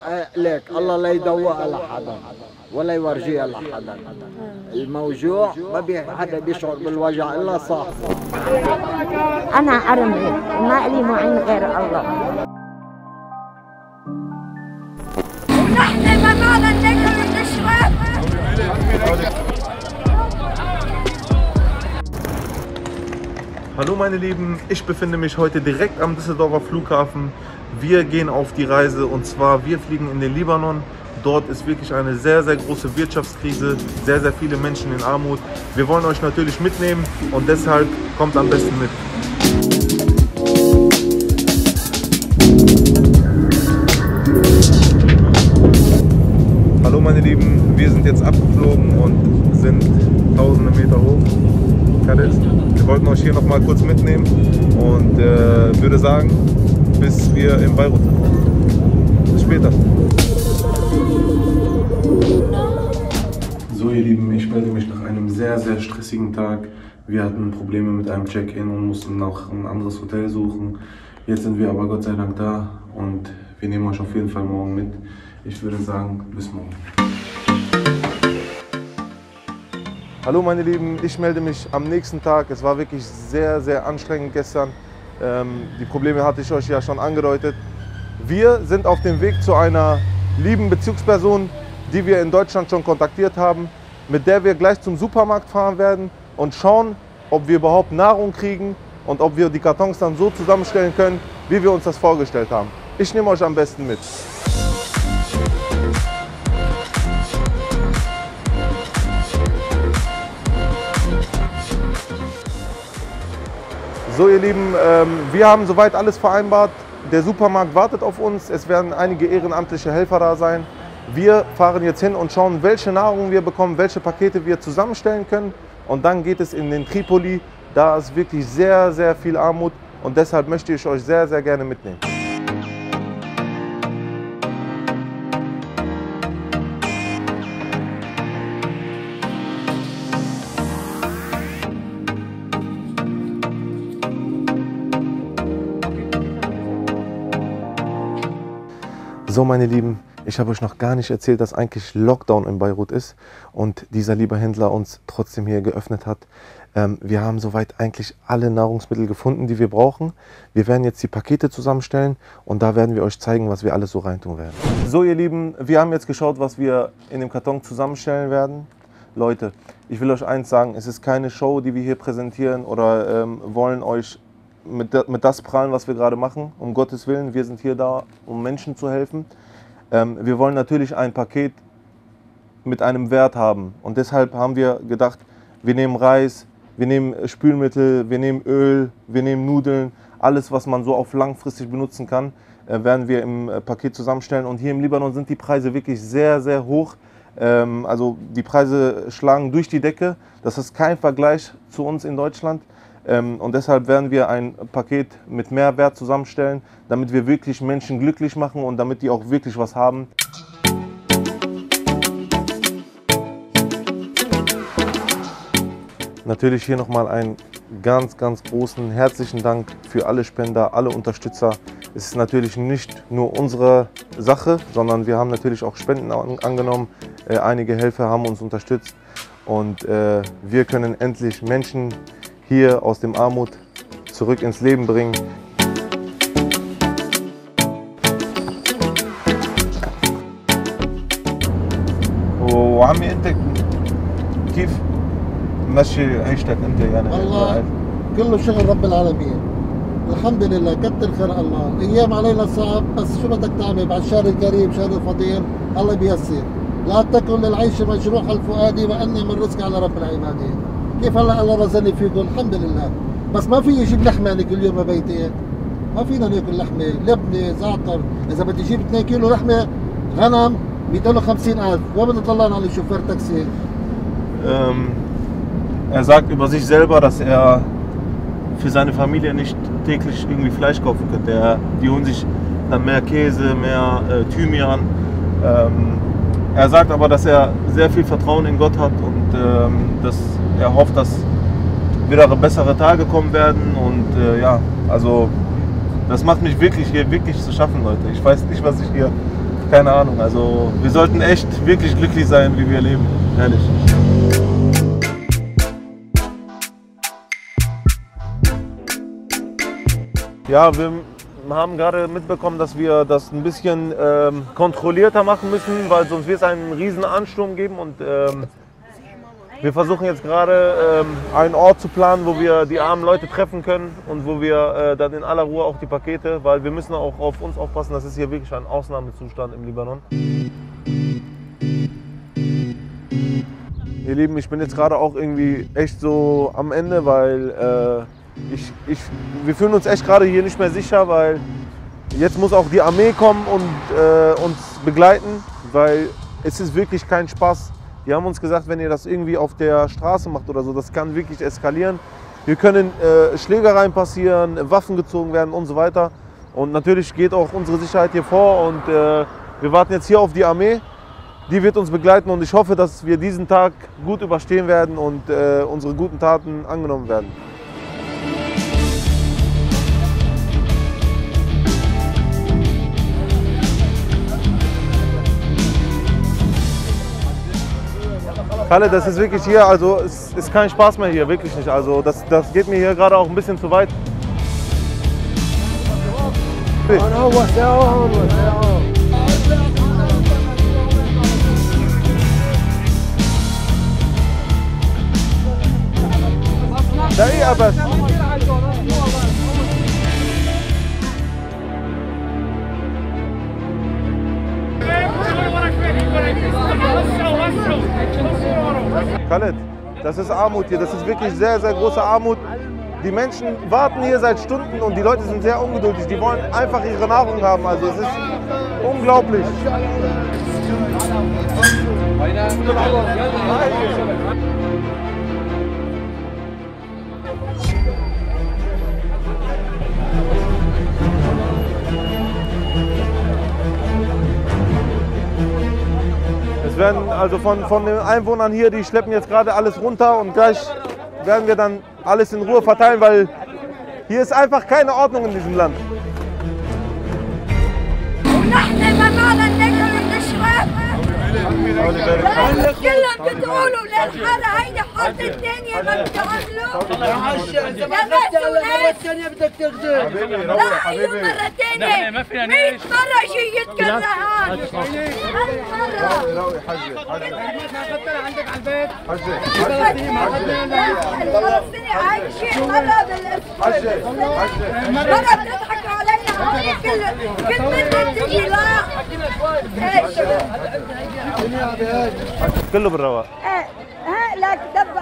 لك الله لا يدوقها لحدا ولا يورجيها لحدا. الموجوع ما حدا بيشعر بالوجع الا صاحبه. انا عرمي وما لي معين غير الله. ونحن ما معنا ناكل ونشرب. Hallo meine Lieben, ich befinde mich heute direkt am Düsseldorfer Flughafen. Wir gehen auf die Reise und zwar wir fliegen in den Libanon. Dort ist wirklich eine sehr, sehr große Wirtschaftskrise, sehr, sehr viele Menschen in Armut. Wir wollen euch natürlich mitnehmen und deshalb kommt am besten mit. Hallo meine Lieben, wir sind jetzt abgeflogen und sind tausende Meter hoch. Wir wollten euch hier noch mal kurz mitnehmen und würde sagen, bis wir in Beirut sind. Bis später. So ihr Lieben, ich melde mich nach einem sehr, sehr stressigen Tag. Wir hatten Probleme mit einem Check-in und mussten noch ein anderes Hotel suchen. Jetzt sind wir aber Gott sei Dank da und wir nehmen euch auf jeden Fall morgen mit. Ich würde sagen, bis morgen. Hallo meine Lieben, ich melde mich am nächsten Tag. Es war wirklich sehr, sehr anstrengend gestern. Die Probleme hatte ich euch ja schon angedeutet. Wir sind auf dem Weg zu einer lieben Bezugsperson, die wir in Deutschland schon kontaktiert haben, mit der wir gleich zum Supermarkt fahren werden und schauen, ob wir überhaupt Nahrung kriegen und ob wir die Kartons dann so zusammenstellen können, wie wir uns das vorgestellt haben. Ich nehme euch am besten mit. So ihr Lieben, wir haben soweit alles vereinbart. Der Supermarkt wartet auf uns. Es werden einige ehrenamtliche Helfer da sein. Wir fahren jetzt hin und schauen, welche Nahrung wir bekommen, welche Pakete wir zusammenstellen können. Und dann geht es in den Tripoli. Da ist wirklich sehr, sehr viel Armut und deshalb möchte ich euch sehr, sehr gerne mitnehmen. So meine Lieben, ich habe euch noch gar nicht erzählt, dass eigentlich Lockdown in Beirut ist und dieser liebe Händler uns trotzdem hier geöffnet hat. Wir haben soweit eigentlich alle Nahrungsmittel gefunden, die wir brauchen. Wir werden jetzt die Pakete zusammenstellen und da werden wir euch zeigen, was wir alles so reintun werden. So ihr Lieben, wir haben jetzt geschaut, was wir in dem Karton zusammenstellen werden. Leute, ich will euch eins sagen, es ist keine Show, die wir hier präsentieren oder wollen euch mit das prahlen, was wir gerade machen. Um Gottes Willen, wir sind hier da, um Menschen zu helfen. Wir wollen natürlich ein Paket mit einem Wert haben. Und deshalb haben wir gedacht, wir nehmen Reis, wir nehmen Spülmittel, wir nehmen Öl, wir nehmen Nudeln. Alles, was man so auf langfristig benutzen kann, werden wir im Paket zusammenstellen. Und hier im Libanon sind die Preise wirklich sehr, sehr hoch. Also die Preise schlagen durch die Decke. Das ist kein Vergleich zu uns in Deutschland. Und deshalb werden wir ein Paket mit Mehrwert zusammenstellen, damit wir wirklich Menschen glücklich machen und damit die auch wirklich was haben. Natürlich hier nochmal einen ganz, ganz großen herzlichen Dank für alle Spender, alle Unterstützer. Es ist natürlich nicht nur unsere Sache, sondern wir haben natürlich auch Spenden angenommen. Einige Helfer haben uns unterstützt und wir können endlich Menschen hier aus dem Armut zurück ins Leben bringen. وعمي انت كيف ماشي عيشتك انت يعني؟ والله كله شغل رب العالمين. الحمد لله كتر خير الله. ايام علينا صعب بس شو بدك تعمل بعد الشهر الكريم شهر الفضيل الله بيسر. لا تكن للعيش مجروح الفؤاد وان من رزق على رب العباد. كيف هلا الله رزقني فيكم الحمد لله. بس ما في يجيب لحمه كل يوم ببيتي. ما فينا ناكل لحمه، لبنه، زعتر، اذا بدي اجيب 2 كيلو لحمه غنم 250.000. Wo bin ich alle Chauffeur Taxi? Er sagt über sich selber, dass er für seine Familie nicht täglich irgendwie Fleisch kaufen könnte. Die holen sich dann mehr Käse, mehr Thymian. Er sagt aber, dass er sehr viel Vertrauen in Gott hat und dass er hofft, dass wieder bessere Tage kommen werden. Und ja, also das macht mich wirklich hier wirklich zu schaffen, Leute. Ich weiß nicht, was ich hier keine Ahnung. Also wir sollten echt wirklich glücklich sein, wie wir leben. Ehrlich. Ja, wir haben gerade mitbekommen, dass wir das ein bisschen kontrollierter machen müssen, weil sonst wird es einen riesen Ansturm geben und wir versuchen jetzt gerade einen Ort zu planen, wo wir die armen Leute treffen können und wo wir dann in aller Ruhe auch die Pakete, weil wir müssen auch auf uns aufpassen, das ist hier wirklich ein Ausnahmezustand im Libanon. Ihr Lieben, ich bin jetzt gerade auch irgendwie echt so am Ende, weil wir fühlen uns echt gerade hier nicht mehr sicher, weil jetzt muss auch die Armee kommen und uns begleiten, weil es ist wirklich kein Spaß. Die haben uns gesagt, wenn ihr das irgendwie auf der Straße macht oder so, das kann wirklich eskalieren. Hier können Schlägereien passieren, Waffen gezogen werden und so weiter. Und natürlich geht auch unsere Sicherheit hier vor und wir warten jetzt hier auf die Armee. Die wird uns begleiten und ich hoffe, dass wir diesen Tag gut überstehen werden und unsere guten Taten angenommen werden. Kalle, das ist wirklich hier, also es ist kein Spaß mehr hier, wirklich nicht. Also das geht mir hier gerade auch ein bisschen zu weit. دقيقة بس. Khaled, das ist Armut hier, das ist wirklich sehr, sehr große Armut. Die Menschen warten hier seit Stunden und die Leute sind sehr ungeduldig. Die wollen einfach ihre Nahrung haben, also es ist unglaublich. Es werden also von den Einwohnern hier, die schleppen jetzt gerade alles runter und gleich werden wir dann alles in Ruhe verteilen, weil hier ist einfach keine Ordnung in diesem Land. كلهم بتقولوا للحارة هيدي حط الدنيا ما بتعملوا يا الثانية بدك تخدم. لا أيوة مرة تانية 100 مرة شي يتكرهان روي حجة عندك على البيت. الفلسطيني هاي شيء مرة بالاسم مرة بتضحكوا علينا كل مرة بتجي لا كله بالرواق. ها لك دبع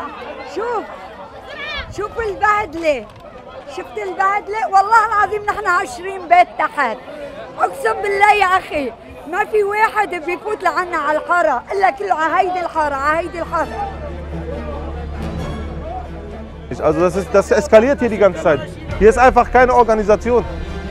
شوف البهدلة شفت البهدلة والله العظيم نحن 20 بيت تحت اقسم بالله يا اخي ما في واحد بيفوت لعنا على الحارة الا كله على هيدي الحارة على هيدي الحارة. Also das eskaliert hier die ganze Zeit. Hier ist einfach keine Organisation.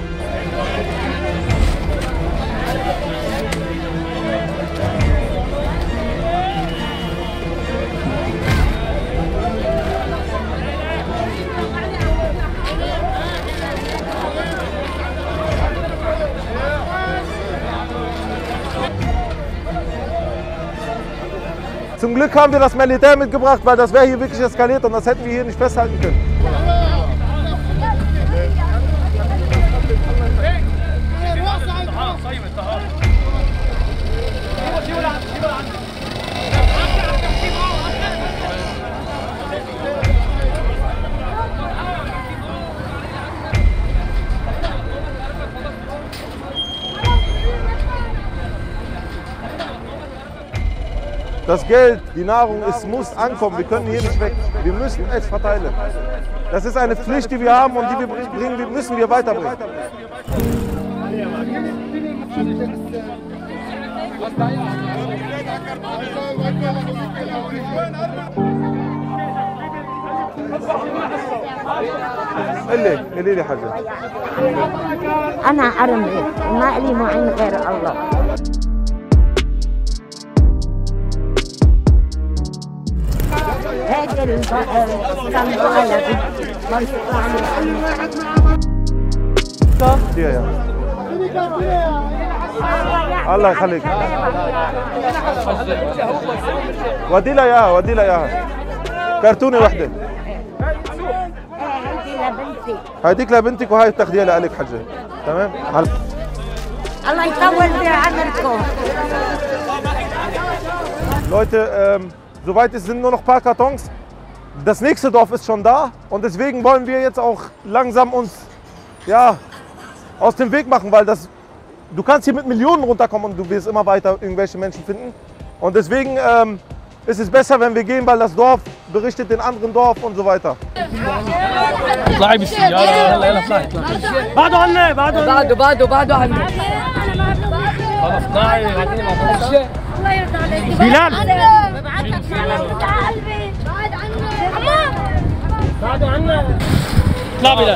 Zum Glück haben wir das Militär mitgebracht, weil das wäre hier wirklich eskaliert und das hätten wir hier nicht festhalten können. Das Geld, die Nahrung, es muss ankommen. Wir können hier nicht weg. Wir müssen es verteilen. Das ist eine Pflicht, die wir haben und die wir müssen wir weiterbringen. قولي لي حاجة. أنا عرمي وما لي معين غير الله. هاجر صندوق على Hier, ja. الله يخليك. ودي لها اياها، ودي لها اياها. كرتونه وحده. هيدي لبنتي. هديك لبنتك وهي بتاخديها لك حجه. تمام؟ الله يطول بعمركم. Leute, soweit es sind nur noch ein paar Kartons. Das nächste Dorf ist schon da und deswegen wollen wir jetzt auch langsam uns aus dem Weg machen, weil du kannst hier mit Millionen runterkommen und du wirst immer weiter irgendwelche Menschen finden. Und deswegen ist es besser, wenn wir gehen, weil das Dorf berichtet den anderen Dorf und so weiter. اطلعي بالسيارة يلا يلا اطلعي بعدوا عنا بعدوا عنا خلاص اطلعي بعدين الله يرضى عليك. بلال ببعثك سلام على قلبي. بعد عنا. بعدوا عنا اطلع بلال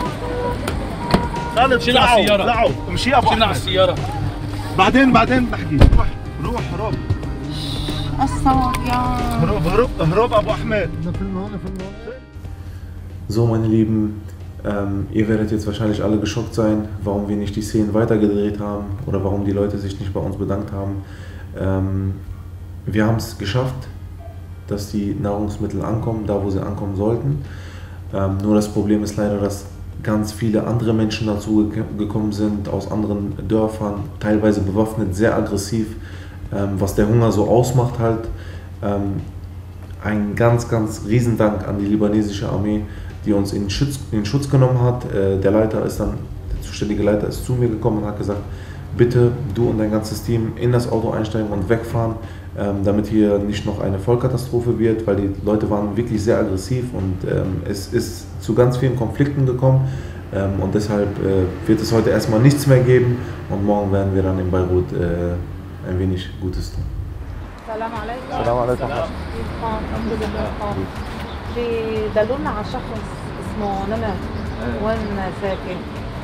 خالد شيل على السيارة طلعوا امشي ابو شيل على السيارة بعدين بحكي روح هروب هروب ابو احمد. So, meine Lieben, ihr werdet jetzt wahrscheinlich alle geschockt sein, warum wir nicht die Szenen weitergedreht haben oder warum die Leute sich nicht bei uns bedankt haben. Wir haben es geschafft, dass die Nahrungsmittel ankommen, da wo sie ankommen sollten. Nur das Problem ist leider, dass ganz viele andere Menschen dazu gekommen sind, aus anderen Dörfern, teilweise bewaffnet, sehr aggressiv, was der Hunger so ausmacht halt. Ein ganz, ganz Riesendank an die libanesische Armee, die uns in Schutz genommen hat. Der zuständige Leiter ist zu mir gekommen und hat gesagt, bitte du und dein ganzes Team in das Auto einsteigen und wegfahren, damit hier nicht noch eine Vollkatastrophe wird, weil die Leute waren wirklich sehr aggressiv und es ist zu ganz vielen Konflikten gekommen und deshalb wird es heute erstmal nichts mehr geben und morgen werden wir dann in Beirut ein wenig Gutes tun. السلام عليكم. السلام عليكم. الحمد لله. دلونا على شخص اسمه نمر. وين ساكن؟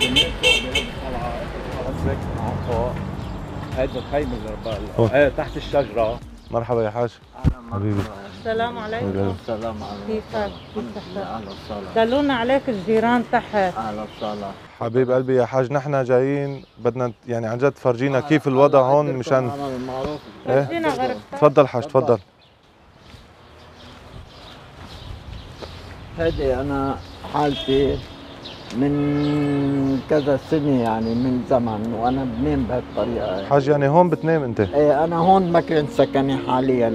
هيدا الخيمة اللي تحت الشجرة. مرحبا يا حاج. حبيبي. السلام عليكم. السلام عليكم. كيفك؟ أهلا وسهلا. دلونا عليك الجيران تحت. أهلا وسهلا. حبيب قلبي يا حاج، نحن جايين بدنا يعني عن جد تفرجينا كيف الوضع هون مشان فرجينا غرفتك. تفضل حاج تفضل. هيدي أنا حالتي من كذا سنة يعني من زمن وأنا بنام بهالطريقة. حاج يعني هون بتنام أنت؟ إيه أنا هون مكان سكني حاليا.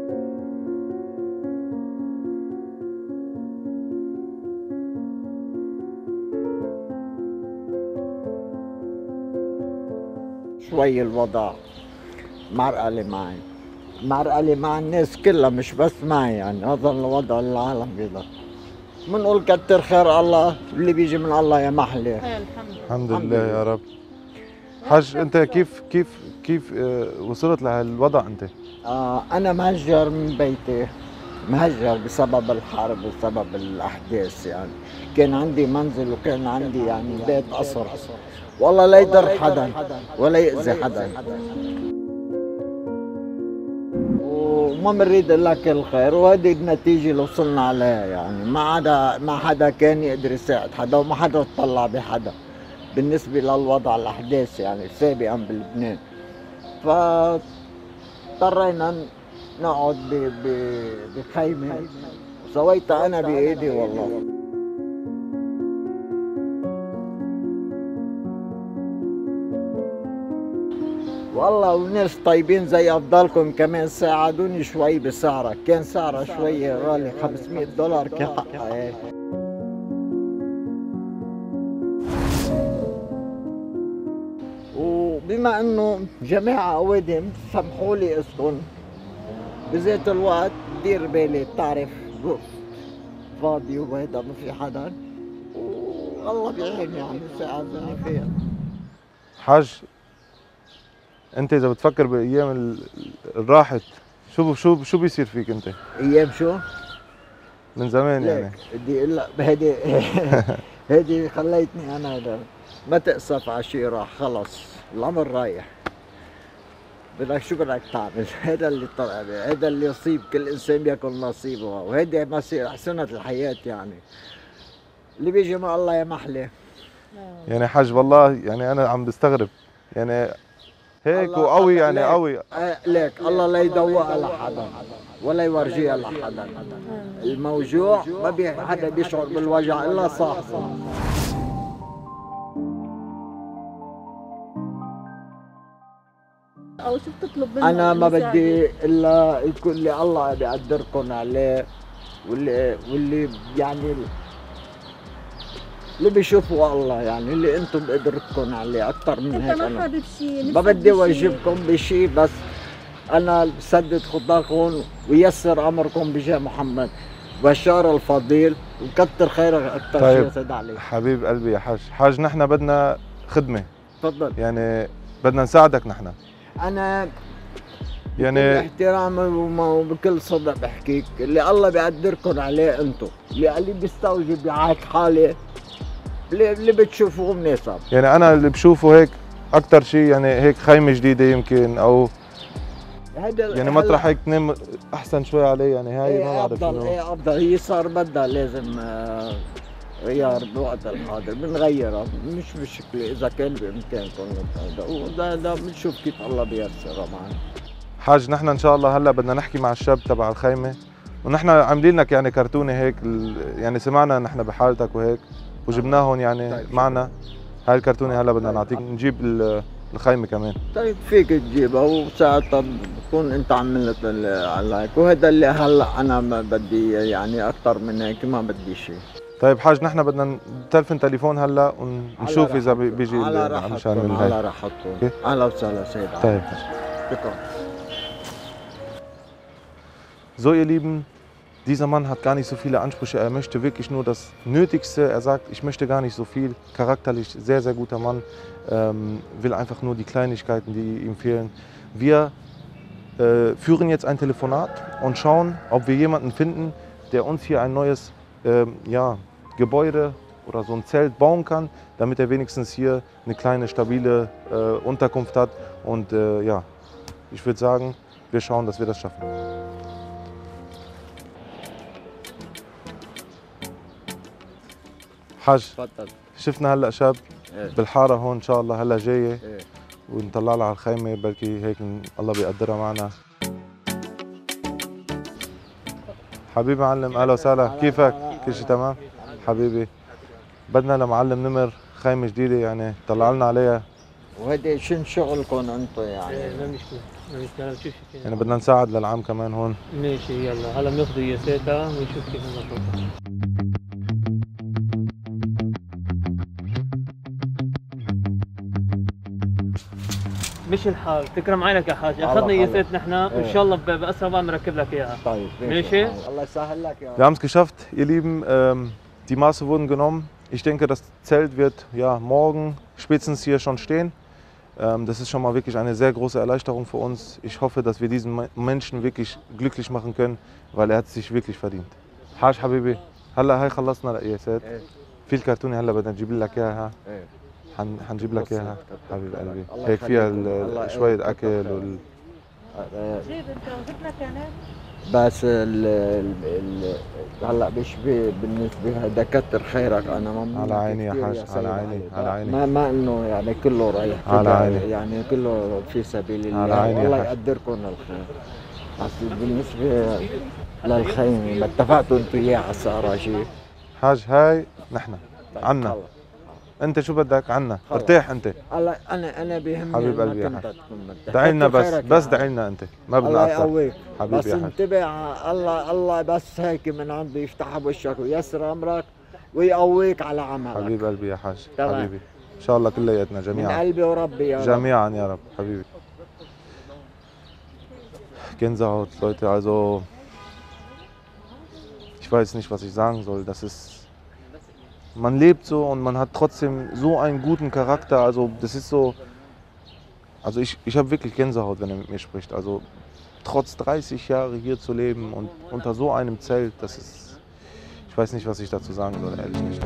شوي الوضع مرقلي مع الناس كلها مش بس معي، يعني هذا الوضع العالم كده. بنقول كتر خير الله، اللي بيجي من الله يا محلي. الحمد لله يا رب. حاج انت كيف وصلت لهالوضع انت؟ انا مهجر من بيتي، مهجر بسبب الحرب وسبب الاحداث، يعني كان عندي منزل وكان عندي يعني بيت قصر، والله لا يضر حدا ولا يأذي حدا، وما بنريد الا كل خير، وهذه النتيجه اللي وصلنا عليها، يعني ما حدا كان يقدر يساعد حدا وما حدا تطلع بحدا بالنسبه للوضع الاحداث يعني سابقا بلبنان، فاضطرينا نقعد بخيمه سويتها انا بايدي والله. والله وناس طيبين زي افضلكم كمان ساعدوني شوي بسعرها، كان سعرها شوي غالي $500 كحقها. وبما انه جماعة اوادم سمحوا لي اسكن بذات الوقت، دير بالي بتعرف ظروف فاضي وهيدا ما في حدا، والله بيعين يعني ساعدني فيها. حاج انت اذا بتفكر بايام الراحت شو بيصير فيك انت؟ ايام شو؟ من زمان يعني. بدي اقول لك هيدي خليتني انا ما تأسف على شيء راح، خلص العمر رايح، بدك شو بدك تعمل؟ هذا اللي طلع، هذا اللي يصيب كل انسان بياكل نصيبه، وهيدي مصير سنة الحياة يعني، اللي بيجي مع الله يا محلي. يعني حاج والله يعني انا عم بستغرب، يعني هيك الله- وقوي الله- يعني ليك. قوي. ليك الله لا يدوقها لحدا ولا يورجيها لحدا. الموجوع ما حدا بيشعر بالوجع الا صاحبه. او شو بتطلب منه؟ انا ما المساعدة؟ بدي الا يكون اللي الله بيقدركم عليه، واللي يعني اللي بيشوفوا الله، يعني اللي انتم بقدرتكم عليه اكثر من انت هيك. ما انا حابب شيء؟ ما بدي واجبكم بشيء، بس انا بسدد خطاكم ويسر امركم بجاه محمد بشار الفضيل، وكتر خيرك اكثر طيب. شيء سيد علي. حبيب قلبي يا حاج نحن بدنا خدمة، تفضل. يعني بدنا نساعدك نحن. انا يعني باحترام وبكل صدق بحكيك، اللي الله بيقدركم عليه انتم، اللي بيستوجب معك حالة اللي بتشوفوه مناسب. يعني انا اللي بشوفه هيك اكثر شيء، يعني هيك خيمة جديدة يمكن، او هذا يعني مطرح هيك تنام احسن شوي عليه، يعني هاي ما ايه بعرف افضل، شنو. ايه افضل. هي صار بدها لازم غيار بالوقت الحاضر، بنغيرها مش مشكلة إذا كان بإمكانكم هذا، وده بنشوف كيف الله بيسرها معنا. حاج نحن ان شاء الله هلا بدنا نحكي مع الشاب تبع الخيمة، ونحن عاملين لك يعني كرتونة هيك يعني سمعنا نحن بحالتك وهيك وجبناهم يعني طيب. معنا. هاي الكرتونة هلا بدنا نعطيك، نجيب الخيمة كمان. طيب فيك تجيبها وساعتها بكون أنت عملت على هيك، وهذا اللي هلا أنا ما بدي يعني أكثر من هيك ما بدي شيء. طيب حاج نحن بدنا نتلفن تليفون هلا ونشوف اذا بيجي على مشان راحتكم، الهي. على راحتكم. أوكي. أهلا وسهلا سيد علي. طيب. شكرا. So ihr Lieben, dieser Mann hat gar nicht so viele Ansprüche, er möchte wirklich nur das Nötigste. Er sagt, ich möchte gar nicht so viel, charakterlich sehr, sehr guter Mann, will einfach nur die Kleinigkeiten, die ihm fehlen. Wir führen jetzt ein Telefonat und schauen, ob wir jemanden finden, der uns hier ein neues Gebäude oder so ein Zelt bauen kann, damit er wenigstens hier eine kleine, stabile Unterkunft hat. Und ich würde sagen, wir schauen, dass wir das schaffen. حاج تفضل. شفنا هلا شاب إيه. بالحاره هون ان شاء الله هلا جايه إيه. ونطلع لها على الخيمه، بلكي هيك الله بيقدرها معنا. حبيبي معلم، اهلا وسهلا، كيفك؟ كل شيء تمام؟ حبيبي بدنا لمعلم نمر خيمه جديده يعني طلع لنا عليها، وهذا شن شغلكم انتم يعني؟ ما مشكلة ما مشكلة نشوف يعني بدنا نساعد للعام كمان هون. ماشي يلا هلا بناخذ قياساتها ونشوف كيف نظبطها. مش الحال تكرم عينك يا حاج، اخذنا قياسات نحن وان شاء الله باسرع وقت بنركب لك اياها. طيب ماشي. الله يسهل لك يا Wir haben es geschafft, ihr Lieben. Die Maße wurden genommen. Ich denke, das Zelt wird ja morgen spätestens hier schon stehen. Das ist schon mal wirklich eine sehr große Erleichterung für uns. Ich hoffe, dass wir diesen Menschen wirklich glücklich machen können, weil er hat sich wirklich verdient. حاج حبيبي هلا هاي خلصنا القياسات. في الكرتونه هلا بدنا نجيب لك اياها. حنجيب لك اياها حبيب قلبي. هيك فيها شويه اكل جيب انت جبنا كمان. بس هلا بيشبه بالنسبه هذا كتر خيرك، انا ممنون على عيني يا كتير حاج، سيد على عيني، على عيني. ما انه يعني كله رايح على كده، عيني. يعني كله في سبيل الله. على عيني يا الله حاج. يقدركم الخير. بس بالنسبه للخيمه ما اتفقتوا انتوا وياه على السعر شيء؟ حاج هاي نحن عنا، خلص. انت شو بدك عنا؟ خلص. ارتاح انت. الله انا بيهمني حبيب ما قلبي يا كنت حاج. تكون مرتاح. دعي لنا كتر بس خيرك يا بس حاج. دعي لنا انت، ما بدنا الله اكثر. يقويك. حبيبي بس يا حاج. انتبه الله بس هيك من عنده يفتح بوشك ويسر امرك ويقويك على عملك. حبيب قلبي يا حاج، تمام. حبيبي ان شاء الله كلياتنا من جميعا قلبي وربي يا رب. جميعا يا رب حبيبي. Gänsehaut, Leute, also ich weiß nicht, was ich sagen soll. Das ist, man lebt so und man hat trotzdem so einen guten Charakter. Also das ist so, also ich habe wirklich Gänsehaut, wenn er mit mir spricht. Also trotz 30 Jahre hier zu leben und unter so einem Zelt, das ist, ich weiß nicht, was ich dazu sagen soll, ehrlich nicht.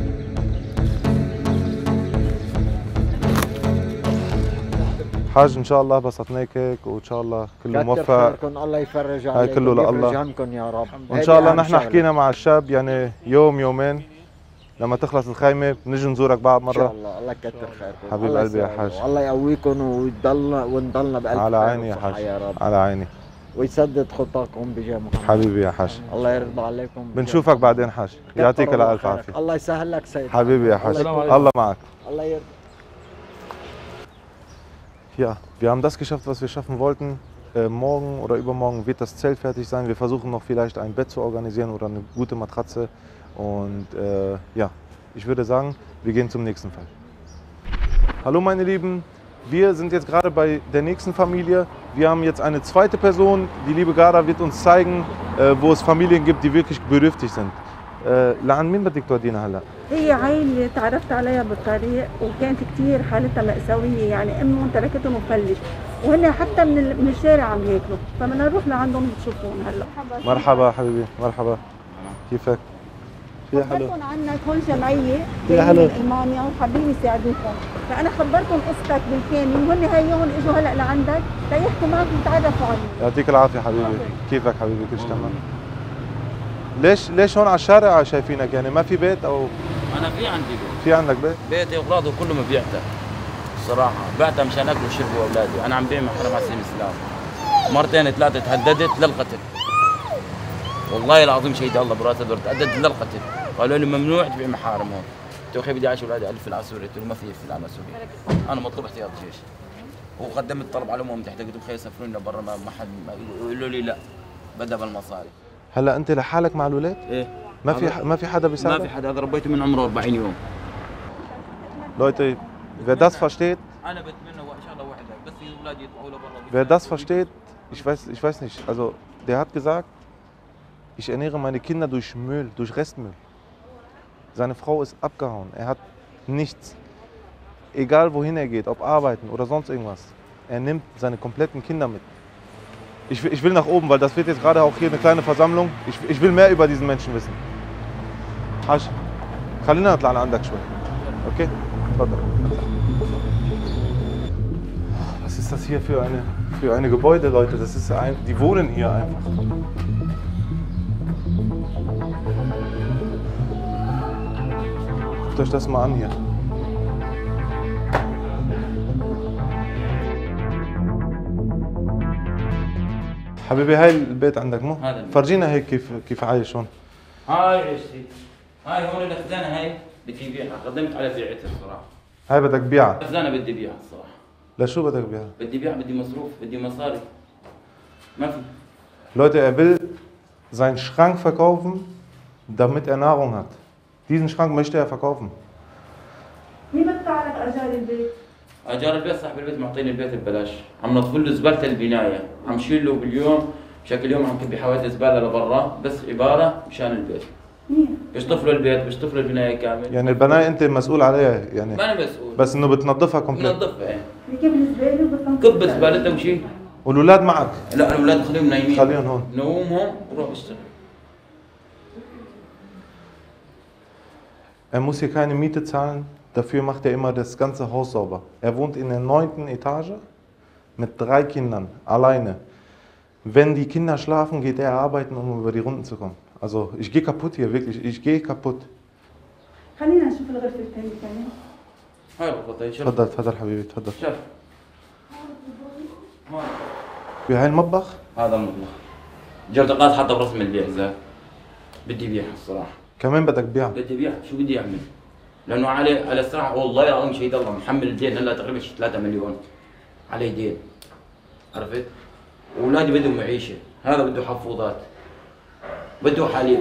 حاج ان شاء الله بسطناك هيك وان شاء الله كله كتر موفق. خيركم، الله يفرج هاي عليكم كله ويفرج لله. همكم يا رب. وان هيدي شاء الله أهم نحن شغلة. حكينا مع الشاب يعني يوم يومين لما تخلص الخيمه بنجي نزورك بعد ان شاء مره. الله. الله يكتر خيركم. حبيب الله قلبي يا يسعدكم. حاج. والله يقويكم ونضلنا بألف على خير عيني يا وصحة حاج، يا رب. على عيني. ويسدد خطاكم بجاه محمد. حبيبي يا حاج. الله يرضى عليكم. بنشوفك بعدين حاج، يعطيك الف عافيه. الله يسهل لك سيد. حبيبي يا حاج، الله الله معك. الله يرضى. Ja, wir haben das geschafft, was wir schaffen wollten. Morgen oder übermorgen wird das Zelt fertig sein. Wir versuchen noch vielleicht ein Bett zu organisieren oder eine gute Matratze. Und ja, ich würde sagen, wir gehen zum nächsten Fall. Hallo meine Lieben, wir sind jetzt gerade bei der nächsten Familie. Wir haben jetzt eine zweite Person. Die liebe Gara wird uns zeigen, wo es Familien gibt, die wirklich bedürftig sind. لعن مين بدك تودينا هلا؟ هي عائلة تعرفت عليها بالطريق وكانت كثير حالتها مأساوية، يعني امهم تركتهم وفلت وهن حتى من الشارع عم ياكلوا، فبدنا نروح لعندهم نشوفهم هلا. مرحبا حبيبي، مرحبا. كيفك؟ يا حلو. خبرتهم عنك هون جمعية يا حلو. من ألمانيا وحابين يساعدوكم، فأنا خبرتهم قصتك بالكامل وهن هيهم اجوا هلا لعندك ليحكوا معك ويتعرفوا عليك. يعطيك العافية حبيبي. كيفك حبيبي؟ كل شيء تمام؟ ليش هون على الشارع شايفينك؟ يعني ما في بيت او؟ انا في عندي بيت. في عندك بيت؟ بيتي واغراضي كله مبيعته الصراحه، بعتها مشان اكل وشرب واولادي، انا عم بيع محرم على سبيل الاسلام. مرتين ثلاثه تهددت للقتل. والله العظيم شهيد الله براس الدور تهددت للقتل، قالوا لي ممنوع تبيع محارم هون. قلت له اخي بدي اعيش اولادي الف على سوريا، قلت له ما في على سوريا. انا مطلوب احتياط جيش. وقدمت طلب على الامم المتحده قلت لهم خير يسافروني لبرا ما حد يقولوا لي لا بدها بالمصاري. هلا انت لحالك مع الاولاد؟ ايه ما في حدا بيساعدك؟ ما في حدا، هذا ربيته من عمره 40 يوم. Leute, wer das versteht, انا بتمنى ان شاء الله وحده بس اولادي يطلعوا لبرا. wer das versteht, ich weiß nicht, also der hat gesagt, ich ernähre meine Kinder durch Müll, durch Restmüll. Seine Frau ist abgehauen, er hat nichts. Egal wohin er geht, ob arbeiten oder sonst irgendwas, er nimmt seine kompletten Kinder mit. Ich will nach oben, weil das wird jetzt gerade auch hier eine kleine Versammlung. Ich will mehr über diesen Menschen wissen. حاج خلينا نطلع لعندك شوي. Okay? اتفضل. Was ist das hier für eine Gebäude, Leute? Das ist die wohnen hier einfach. Guckt euch das mal an hier. حبيبي هاي البيت عندك مو؟ هذا البيت. فرجينا هيك كيف عايش هون. هاي عشتي، هاي هون الخزانه هاي بدي بيعها، قدمت على بيعتها الصراحه. هاي بدك تبيعها؟ الخزانه بدي بيعها الصراحه. لشو بدك تبيعها؟ بدي بيعها، بدي مصروف، بدي مصاري. ما في. Leute, er will seinen Schrank verkaufen, damit er Nahrung hat. Diesen Schrank möchte er verkaufen. مين بدفع لك أجار البيت؟ اجار البيت صاحب البيت معطيني البيت ببلاش، عم نطفل له زباله البنايه، عم شيل له باليوم بشكل يوم عم كبي حوادث زباله لبرا بس عباره مشان البيت. مين؟ بشطف له البيت، بشطف له البنايه كامل. يعني البناية أنت مسؤول عليها يعني؟ ما انا مسؤول. بس إنه بتنظفها كومبليت. بنظفها ايه. كيف الزبالة وبتنظف؟ كب زبالتها وشيء. والأولاد معك؟ لا الاولاد خليهم نايمين. خليهم هون. نومهم وروح اشتغل. Er muss hier keine Miete zahlen, dafür macht er immer das ganze Haus sauber. Er wohnt in der 9. Etage mit 3 Kindern, alleine. Wenn die Kinder schlafen, geht er arbeiten, um über die Runden zu kommen. Also ich gehe kaputt hier, wirklich, ich gehe kaputt. خلينا نشوف الغرفة الثانية كمان. هاي الغرفه شوف. تفضل تفضل حبيبي تفضل. شوف. في هاي المطبخ؟ هذا المطبخ. جردقات حاطه برسم البيع زاد. بدي بيعها الصراحه. كمان بدك تبيعها؟ بدي بيعها، شو بدي اعمل؟ لانه على الصراحه والله العظيم شهيد الله محمل الدين هلا تقريبا 3 مليون. علي دين. عرفت؟ واولادي بدهم معيشه، هذا بده حفوضات. بده حليب.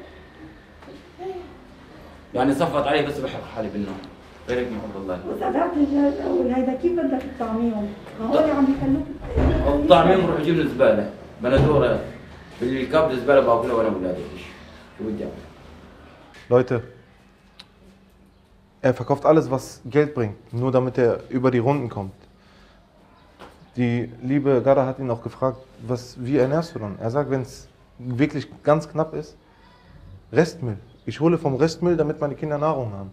يعني صفت علي بس بحرق حالي بالنوم. غير هيك محب الله. وسألت الرجال الأول هيدا كيف بدك تطعميهم؟ ما هو عم يخلوك الطعميهم بروح اجيب الزباله، بندوره بالكاب الزباله باكلها وانا واولادي. شو بدي اعمل؟ Leute, er verkauft alles, was Geld bringt, nur damit er über die Runden kommt. Die liebe Gara hat ihn auch gefragt, wie ernährst du dann? Er sagt, wenn es wirklich ganz knapp ist, Restmüll. Ich hole vom Restmüll, damit meine Kinder Nahrung haben.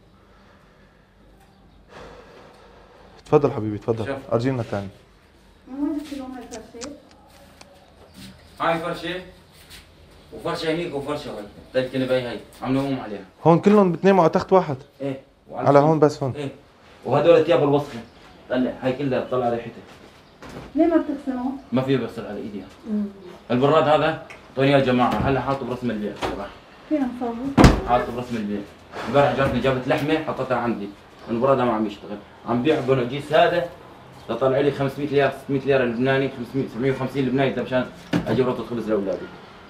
تفضل حبيبي تفضل ارجينا تاني. وين جبت لهم هالفرشات؟ هاي فرشه وفرشه هنيك وفرشه هاي، ثلاث كنباي هاي عم نقوم عليها. هون كلهم بتناموا على تخت واحد؟ ايه على هون بس هون؟ ايه وهدول ثياب الوسخه، طلع هاي كلها طلع ريحتها. ليه ما بتغسلون؟ ما في بغسل على ايدي. البراد هذا اعطوني يا جماعه، هلا حاطه برسم البيع صراحه. فينا نصوره؟ حاطه برسم البيع. امبارح جاتني جابت لحمه حطيتها عندي، البراد ما عم يشتغل، عم بيع بنوجيس هذا طلع لي 500 ليره 600 ليره لبناني، 500 750 لبناني مشان اجيب رطه خبز لاولادي.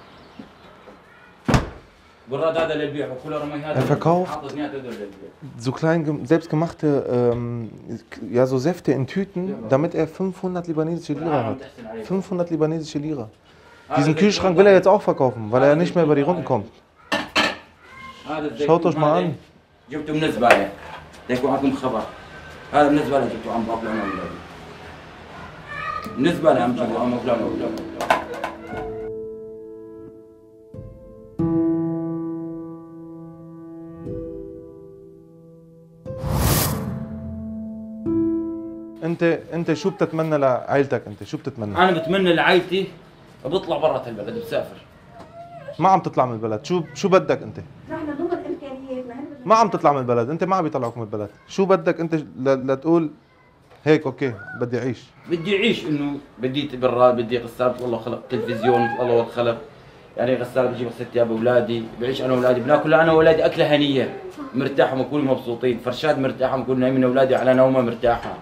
البراد هذا للبيع وكل رمي هذا. Er verkauft so selbstgemachte ja, so Säfte in Tüten, damit er 500 libanesische Lira hat. 500 libanesische Lira. Diesen Kühlschrank will er jetzt auch verkaufen, weil er nicht mehr über die Runden kommt. Schaut euch mal an. جبته من الزباله، تيكون عندكم خبر. هذا من الزباله جبته عم باكله انا واولادي. من الزباله عم جيبه عم باكله انا واولادي. انت شو بتتمنى لعائلتك؟ انت شو بتتمنى؟ انا بتمنى لعائلتي بطلع برا البلد، بسافر. ما عم تطلع من البلد، شو بدك انت؟ نحن ضمن امكانياتنا. ما عم تطلع من البلد، انت ما عم يطلعوك من البلد، شو بدك انت لتقول هيك اوكي بدي اعيش؟ بدي اعيش انه بدي براد، بدي غسالة الله خلق، تلفزيون الله خلق، يعني غسالة بجيب غسالة ثياب اولادي، بعيش انا واولادي، بناكل انا واولادي اكله هنيه، مرتاح وبنكون مبسوطين، فرشاد مرتاحه، بنكون نايمين اولادي على نومه مرتاحه.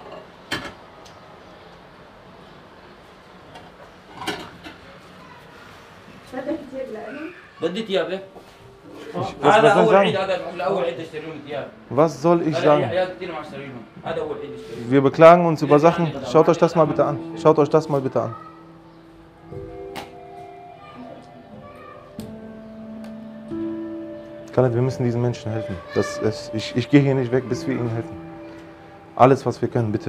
بدك ثياب لإلهم؟ بدي ثياب. هذا اول عيد، هذا اول عيد اشتري لهم ثياب. Was soll ich sagen? هذا اول عيد اشتري. Wir beklagen uns über Sachen. Schaut euch das mal bitte an. Schaut euch das mal bitte an. Khaled, wir müssen diesen Menschen helfen. Ich gehe hier nicht weg, bis wir ihnen helfen. Alles, was wir können, bitte.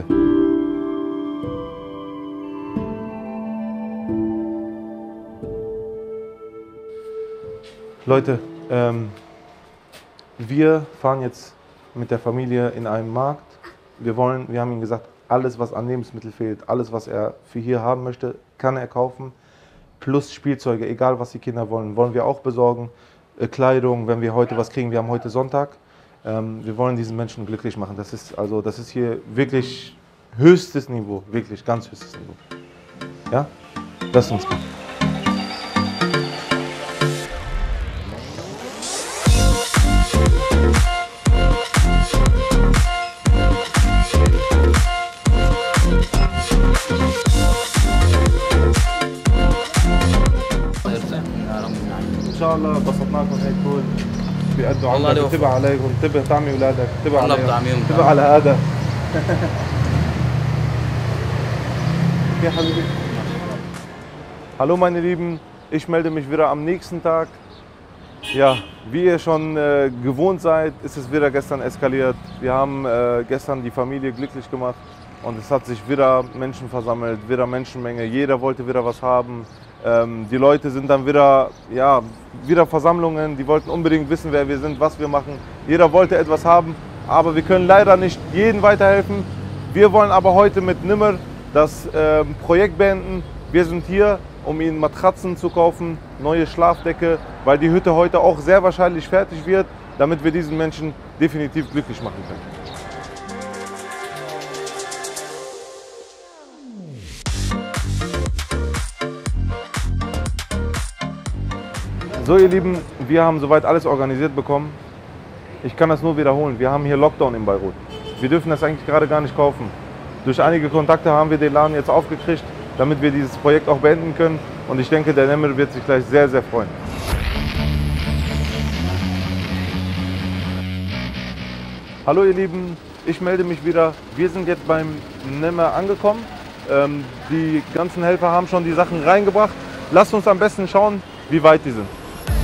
Leute, wir fahren jetzt mit der Familie in einen Markt. Wir haben ihm gesagt, alles was an Lebensmitteln fehlt, alles was er für hier haben möchte, kann er kaufen. Plus Spielzeuge, egal was die Kinder wollen wir auch besorgen. Kleidung, wenn wir heute was kriegen, wir haben heute Sonntag. Wir wollen diesen Menschen glücklich machen. Das ist hier wirklich höchstes Niveau, wirklich ganz höchstes Niveau. Ja? Lasst uns gehen. ان شاء الله بسطناكم هيك كل بيأدوا عنك. انتبه عليهم، انتبه طعمي اولادك، انتبه عليهم، انتبه على هذا. Okay, Habibi. Hallo meine Lieben, ich melde mich wieder am nächsten Tag. Ja, wie ihr schon gewohnt seid, ist es wieder gestern eskaliert. Wir haben gestern die Familie glücklich gemacht und es hat sich wieder Menschen versammelt, wieder Menschenmenge. Jeder wollte wieder was haben. Die Leute sind dann wieder Versammlungen, die wollten unbedingt wissen, wer wir sind, was wir machen. Jeder wollte etwas haben, aber wir können leider nicht jedem weiterhelfen. Wir wollen aber heute mit Nimmer das Projekt beenden. Wir sind hier, um ihnen Matratzen zu kaufen, neue Schlafdecke, weil die Hütte heute auch sehr wahrscheinlich fertig wird, damit wir diesen Menschen definitiv glücklich machen können. So ihr Lieben, wir haben soweit alles organisiert bekommen. Ich kann das nur wiederholen, wir haben hier Lockdown in Beirut. Wir dürfen das eigentlich gerade gar nicht kaufen. Durch einige Kontakte haben wir den Laden jetzt aufgekriegt, damit wir dieses Projekt auch beenden können. Und ich denke, der Nemir wird sich gleich sehr, sehr freuen. Hallo ihr Lieben, ich melde mich wieder. Wir sind jetzt beim Nemir angekommen. Die ganzen Helfer haben schon die Sachen reingebracht. Lasst uns am besten schauen, wie weit die sind.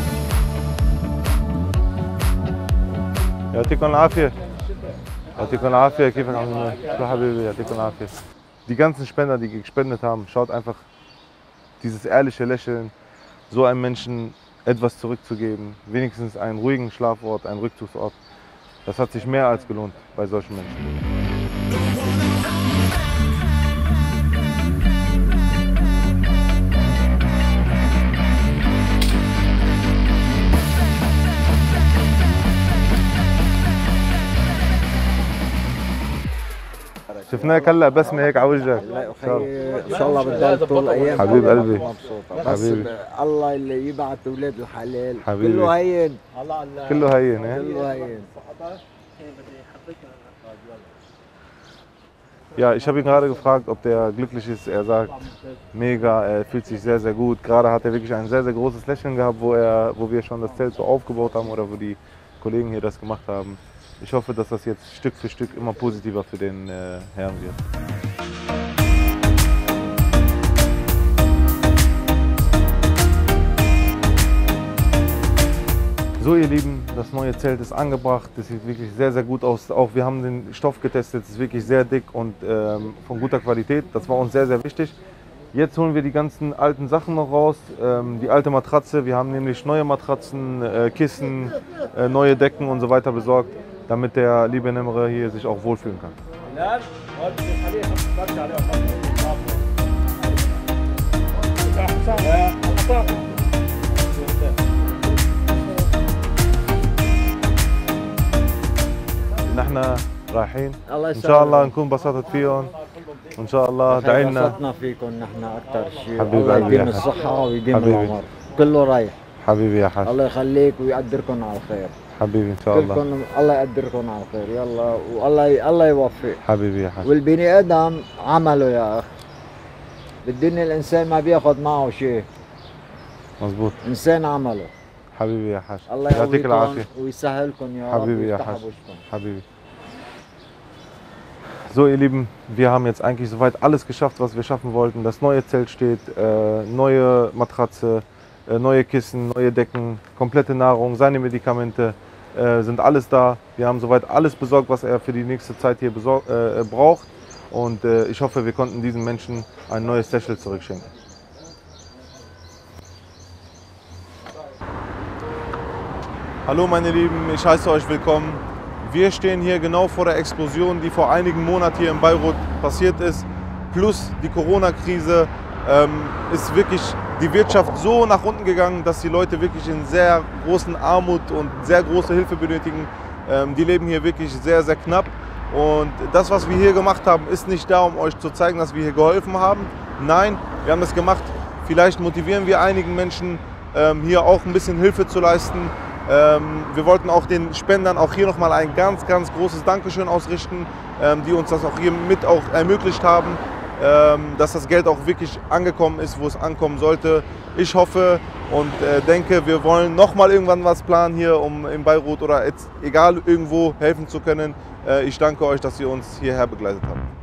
يعطيكم العافية. يعطيكم العافية. كيفك عم تقول؟ شو حبيبي يعطيكم العافية. Die ganzen Spender, die gespendet haben, schaut einfach dieses ehrliche Lächeln, so einem Menschen etwas zurückzugeben, wenigstens einen ruhigen Schlafort, einen Rückzugsort. Das hat sich mehr als gelohnt bei solchen Menschen. شفناك هلا بسمه هيك على وجهك. لا اخي ان شاء الله بتضل طول الايام حبيب قلبي. مبسوطة. بس حبيبي. الله اللي يبعث اولاد الحلال حبيبي. كله هين كله هين hè? كله هين. Ja, ich habe ihn gerade gefragt, ob der glücklich ist. Er sagt, mega, er fühlt sich sehr, sehr gut. Gerade hat er wirklich ein sehr, sehr großes Lächeln gehabt, wo wir schon das Zelt so aufgebaut haben oder wo die Kollegen hier das gemacht haben. Ich hoffe, dass das jetzt Stück für Stück immer positiver für den Herrn wird. So ihr Lieben, das neue Zelt ist angebracht, das sieht wirklich sehr, sehr gut aus. Auch wir haben den Stoff getestet, es ist wirklich sehr dick und von guter Qualität. Das war uns sehr, sehr wichtig. Jetzt holen wir die ganzen alten Sachen noch raus, die alte Matratze. Wir haben nämlich neue Matratzen, Kissen, neue Decken und so weiter besorgt, damit der liebe Nemre hier sich auch wohlfühlen kann. نحن رايحين ان شاء الله نكون انبسطت فيهم وان شاء الله ادعي لنا. انبسطنا فيكم نحن اكثر شيء. حبيبي الله قلبي يديم يا حاج. الصحة ويديم حبيبي. العمر. كله رايح. حبيبي يا حاج. الله يخليك ويقدركم على الخير. حبيبي ان شاء الله. كلكم الله يقدركم على الخير يلا والله يوفق. حبيبي يا حاج. والبني ادم عمله يا اخ. بالدنيا الانسان ما بياخذ معه شيء. مظبوط. انسان عمله. حبيبي يا حاج. الله يعطيك العافيه. يقويكم ويسهلكم يا رب. حبيبي يا ويفتح حاج. وجهكم. حبيبي. So ihr Lieben, wir haben jetzt eigentlich soweit alles geschafft, was wir schaffen wollten. Das neue Zelt steht, neue Matratze, neue Kissen, neue Decken, komplette Nahrung, seine Medikamente sind alles da. Wir haben soweit alles besorgt, was er für die nächste Zeit hier braucht. Und ich hoffe, wir konnten diesen Menschen ein neues Seychelles zurückschenken. Hallo meine Lieben, ich heiße euch willkommen. Wir stehen hier genau vor der Explosion, die vor einigen Monaten hier in Beirut passiert ist. Plus die Corona-Krise ist wirklich die Wirtschaft so nach unten gegangen, dass die Leute wirklich in sehr großen Armut und sehr große Hilfe benötigen. Die leben hier wirklich sehr, sehr knapp. Und das, was wir hier gemacht haben, ist nicht da, um euch zu zeigen, dass wir hier geholfen haben. Nein, wir haben das gemacht. Vielleicht motivieren wir einigen Menschen, hier auch ein bisschen Hilfe zu leisten. Wir wollten auch den Spendern auch hier nochmal ein ganz, ganz großes Dankeschön ausrichten, die uns das auch hier mit auch ermöglicht haben, dass das Geld auch wirklich angekommen ist, wo es ankommen sollte. Ich hoffe und denke, wir wollen nochmal irgendwann was planen hier, um in Beirut oder jetzt, egal irgendwo helfen zu können. Ich danke euch, dass ihr uns hierher begleitet habt.